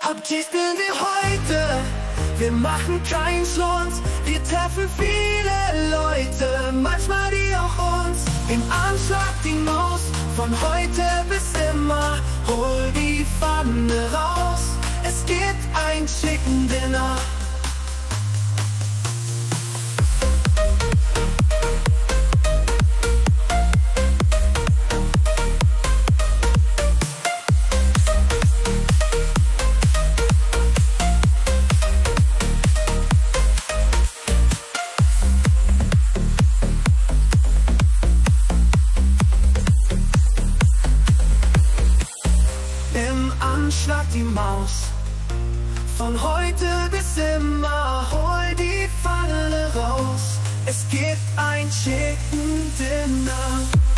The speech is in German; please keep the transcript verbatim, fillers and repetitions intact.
Ab dies sind wir heute, wir machen keinen Schlund. Wir treffen viele Leute, manchmal die auch uns. Im Anschlag die Maus, von heute bis immer. Hol die Pfanne raus, es gibt ein Chicken Dinner. Anschlag die Maus, von heute bis immer. Hol die Pfanne raus, es gibt ein Chicken Dinner.